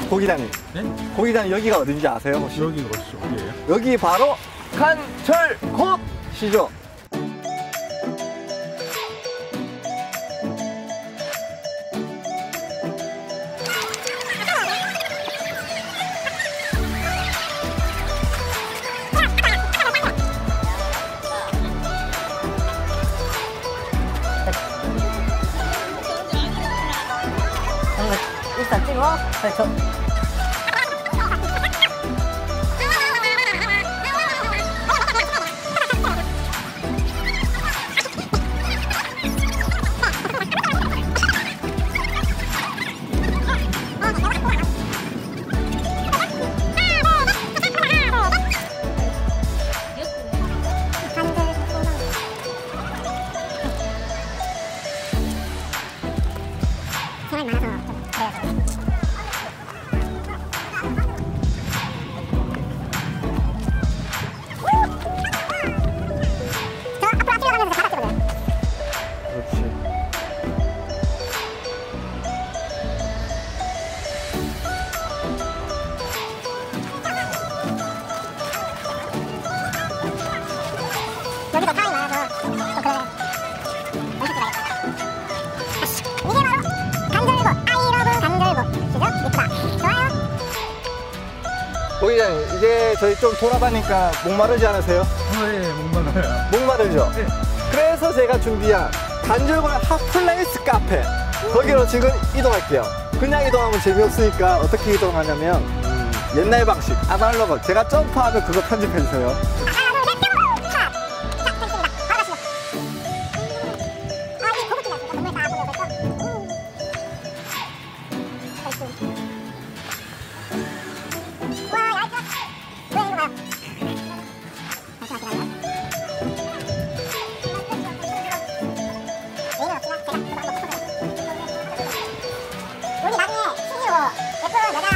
고기장님. 네? 고기장님 여기가 어딘지 아세요 혹시? 여기가 어디예요? 여기 바로 간절곶시죠. 일단 찍어. 그래서 여기도 사람이 많아서 또 그래 연습 들어가겠다. 이게 바로 간절곶, I love 간절곶. 시죠? 이쁘다. 좋아요. 고기장님 이제 저희 좀 돌아가니까 목마르지 않으세요? 네, 목말라요. 목마르죠? 네. 그래서 제가 준비한 간절곶 핫플레이스 카페 거기로 지금 이동할게요. 그냥 이동하면 재미없으니까 어떻게 이동하냐면 옛날 방식 아날로그 제가 점프하면 그거 편집해주세요. 우리 나중에 CG로 예쁜 여자